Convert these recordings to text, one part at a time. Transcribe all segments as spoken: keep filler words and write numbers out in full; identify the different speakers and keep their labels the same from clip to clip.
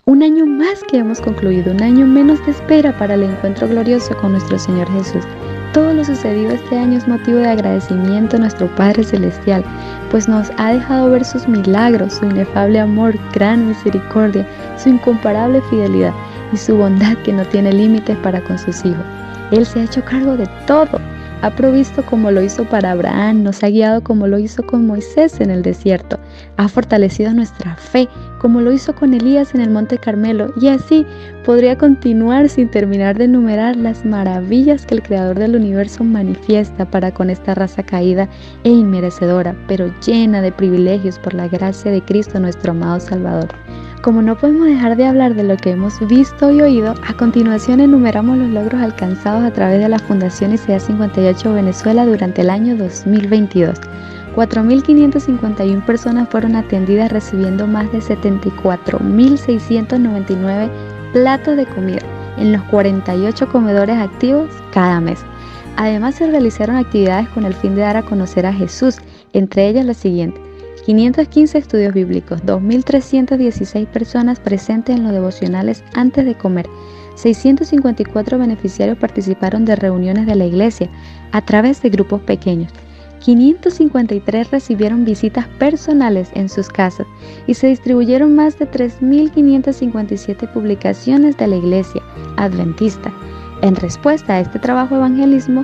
Speaker 1: Un año más que hemos concluido, un año menos de espera para el encuentro glorioso con nuestro Señor Jesús. Todo lo sucedido este año es motivo de agradecimiento a nuestro Padre Celestial, pues nos ha dejado ver sus milagros, su inefable amor, gran misericordia, su incomparable fidelidad y su bondad que no tiene límites para con sus hijos. Él se ha hecho cargo de todo. Ha provisto como lo hizo para Abraham, nos ha guiado como lo hizo con Moisés en el desierto, ha fortalecido nuestra fe como lo hizo con Elías en el Monte Carmelo, y así podría continuar sin terminar de enumerar las maravillas que el Creador del universo manifiesta para con esta raza caída e inmerecedora, pero llena de privilegios por la gracia de Cristo nuestro amado Salvador. Como no podemos dejar de hablar de lo que hemos visto y oído, a continuación enumeramos los logros alcanzados a través de la Fundación Isaías cincuenta y ocho Venezuela durante el año dos mil veintidós. cuatro mil quinientas cincuenta y una personas fueron atendidas recibiendo más de setenta y cuatro mil seiscientos noventa y nueve platos de comida en los cuarenta y ocho comedores activos cada mes. Además, se realizaron actividades con el fin de dar a conocer a Jesús, entre ellas las siguientes: quinientos quince estudios bíblicos, dos mil trescientas dieciséis personas presentes en los devocionales antes de comer, seiscientos cincuenta y cuatro beneficiarios participaron de reuniones de la iglesia a través de grupos pequeños, quinientos cincuenta y tres recibieron visitas personales en sus casas y se distribuyeron más de tres mil quinientas cincuenta y siete publicaciones de la iglesia adventista. En respuesta a este trabajo de evangelismo,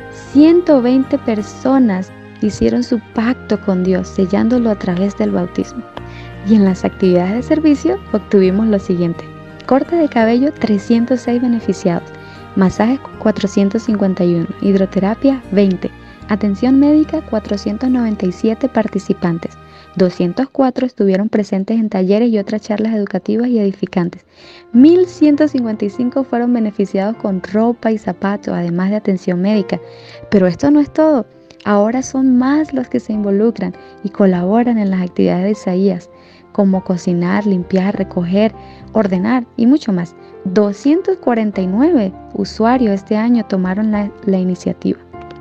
Speaker 1: ciento veinte personas hicieron su pacto con Dios, sellándolo a través del bautismo. Y en las actividades de servicio obtuvimos lo siguiente: corte de cabello, trescientos seis beneficiados, masajes cuatrocientos cincuenta y uno, hidroterapia veinte, atención médica cuatrocientos noventa y siete participantes, doscientos cuatro estuvieron presentes en talleres y otras charlas educativas y edificantes, mil ciento cincuenta y cinco fueron beneficiados con ropa y zapatos, además de atención médica. Pero esto no es todo. Ahora son más los que se involucran y colaboran en las actividades de Isaías, como cocinar, limpiar, recoger, ordenar y mucho más. doscientos cuarenta y nueve usuarios este año tomaron la, la iniciativa.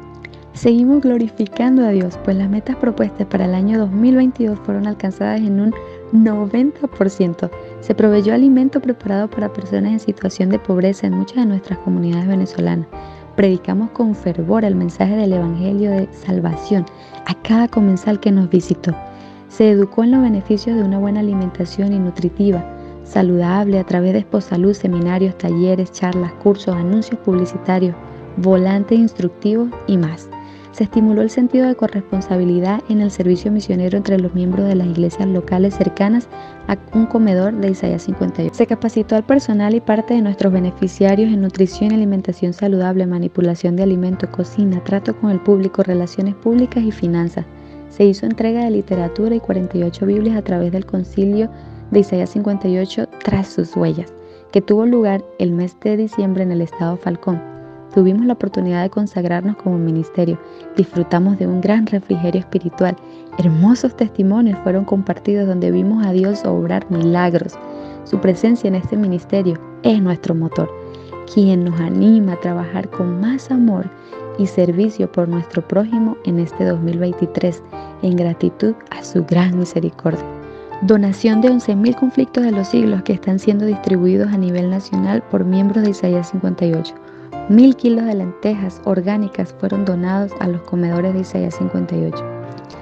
Speaker 1: Seguimos glorificando a Dios, pues las metas propuestas para el año dos mil veintidós fueron alcanzadas en un noventa por ciento. Se proveyó alimento preparado para personas en situación de pobreza en muchas de nuestras comunidades venezolanas. Predicamos con fervor el mensaje del Evangelio de salvación a cada comensal que nos visitó. Se educó en los beneficios de una buena alimentación y nutritiva, saludable a través de Esposalud, seminarios, talleres, charlas, cursos, anuncios publicitarios, volantes instructivos y más. Se estimuló el sentido de corresponsabilidad en el servicio misionero entre los miembros de las iglesias locales cercanas a un comedor de Isaías cincuenta y ocho. Se capacitó al personal y parte de nuestros beneficiarios en nutrición y alimentación saludable, manipulación de alimentos, cocina, trato con el público, relaciones públicas y finanzas. Se hizo entrega de literatura y cuarenta y ocho Biblias a través del concilio de Isaías cincuenta y ocho tras sus huellas, que tuvo lugar el mes de diciembre en el estado Falcón. Tuvimos la oportunidad de consagrarnos como ministerio, disfrutamos de un gran refrigerio espiritual, hermosos testimonios fueron compartidos donde vimos a Dios obrar milagros. Su presencia en este ministerio es nuestro motor, quien nos anima a trabajar con más amor y servicio por nuestro prójimo en este dos mil veintitrés, en gratitud a su gran misericordia. Donación de once mil conflictos de los siglos que están siendo distribuidos a nivel nacional por miembros de Isaías cincuenta y ocho. Mil kilos de lentejas orgánicas fueron donados a los comedores de Isaías cincuenta y ocho.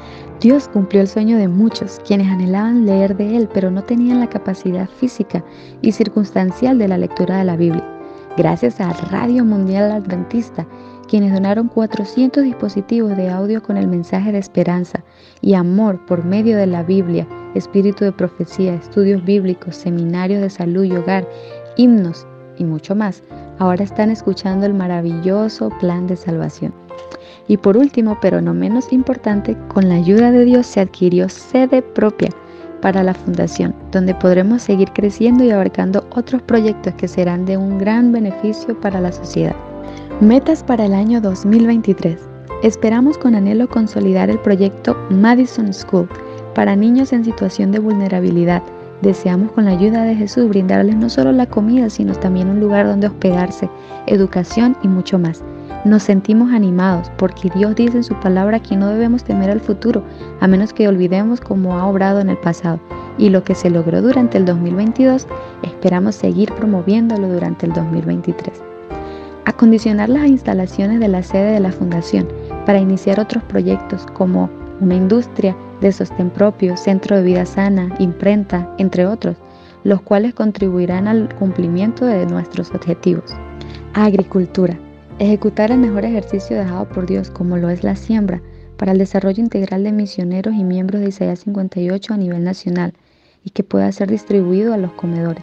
Speaker 1: Dios cumplió el sueño de muchos, quienes anhelaban leer de Él, pero no tenían la capacidad física y circunstancial de la lectura de la Biblia. Gracias a Radio Mundial Adventista, quienes donaron cuatrocientos dispositivos de audio con el mensaje de esperanza y amor por medio de la Biblia, espíritu de profecía, estudios bíblicos, seminarios de salud y hogar, himnos y mucho más, ahora están escuchando el maravilloso plan de salvación. Y por último, pero no menos importante, con la ayuda de Dios se adquirió sede propia para la fundación, donde podremos seguir creciendo y abarcando otros proyectos que serán de un gran beneficio para la sociedad. Metas para el año dos mil veintitrés. Esperamos con anhelo consolidar el proyecto Madison School para niños en situación de vulnerabilidad. Deseamos con la ayuda de Jesús brindarles no solo la comida, sino también un lugar donde hospedarse, educación y mucho más. Nos sentimos animados porque Dios dice en su palabra que no debemos temer al futuro, a menos que olvidemos cómo ha obrado en el pasado. Y lo que se logró durante el dos mil veintidós es esperamos seguir promoviéndolo durante el dos mil veintitrés. Acondicionar las instalaciones de la sede de la Fundación para iniciar otros proyectos como una industria de sostén propio, centro de vida sana, imprenta, entre otros, los cuales contribuirán al cumplimiento de nuestros objetivos. Agricultura. Ejecutar el mejor ejercicio dejado por Dios, como lo es la siembra, para el desarrollo integral de misioneros y miembros de Isaías cincuenta y ocho a nivel nacional y que pueda ser distribuido a los comedores.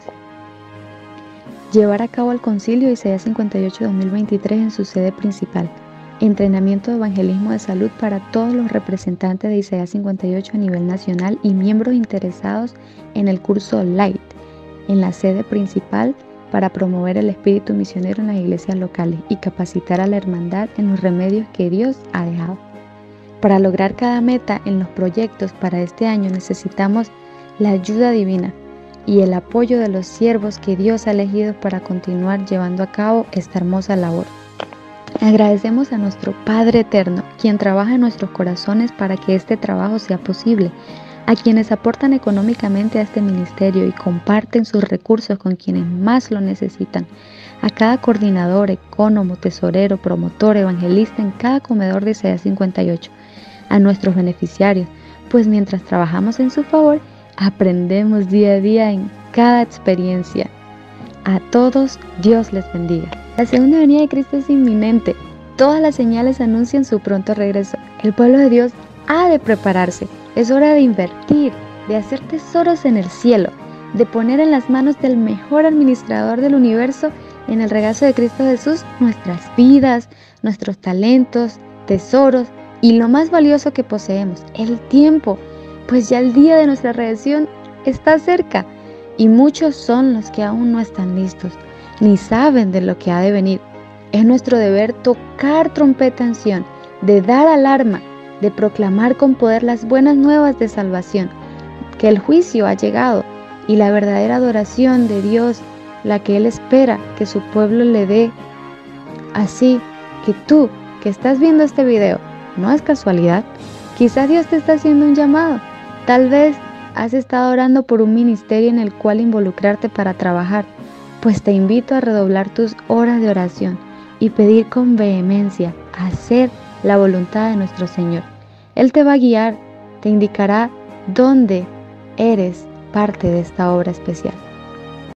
Speaker 1: Llevar a cabo el concilio de Isaías cincuenta y ocho dos mil veintitrés en su sede principal. Entrenamiento de evangelismo de salud para todos los representantes de Isaías cincuenta y ocho a nivel nacional y miembros interesados en el curso Light en la sede principal para promover el espíritu misionero en las iglesias locales y capacitar a la hermandad en los remedios que Dios ha dejado. Para lograr cada meta en los proyectos para este año necesitamos la ayuda divina y el apoyo de los siervos que Dios ha elegido para continuar llevando a cabo esta hermosa labor. Agradecemos a nuestro Padre Eterno, quien trabaja en nuestros corazones para que este trabajo sea posible, a quienes aportan económicamente a este ministerio y comparten sus recursos con quienes más lo necesitan, a cada coordinador, ecónomo, tesorero, promotor, evangelista en cada comedor de Isaías cincuenta y ocho, a nuestros beneficiarios, pues mientras trabajamos en su favor, aprendemos día a día en cada experiencia. A todos, Dios les bendiga. La segunda venida de Cristo es inminente. Todas las señales anuncian su pronto regreso. El pueblo de Dios ha de prepararse. Es hora de invertir, de hacer tesoros en el cielo, de poner en las manos del mejor administrador del universo, en el regazo de Cristo Jesús, nuestras vidas, nuestros talentos, tesoros y lo más valioso que poseemos, el tiempo, pues ya el día de nuestra redención está cerca y muchos son los que aún no están listos, ni saben de lo que ha de venir. Es nuestro deber tocar trompeta en Sión, de dar alarma, de proclamar con poder las buenas nuevas de salvación, que el juicio ha llegado y la verdadera adoración de Dios, la que Él espera que su pueblo le dé. Así que tú que estás viendo este video, no es casualidad, quizás Dios te está haciendo un llamado, tal vez has estado orando por un ministerio en el cual involucrarte para trabajar, pues te invito a redoblar tus horas de oración y pedir con vehemencia hacer la voluntad de nuestro Señor. Él te va a guiar, te indicará dónde eres parte de esta obra especial.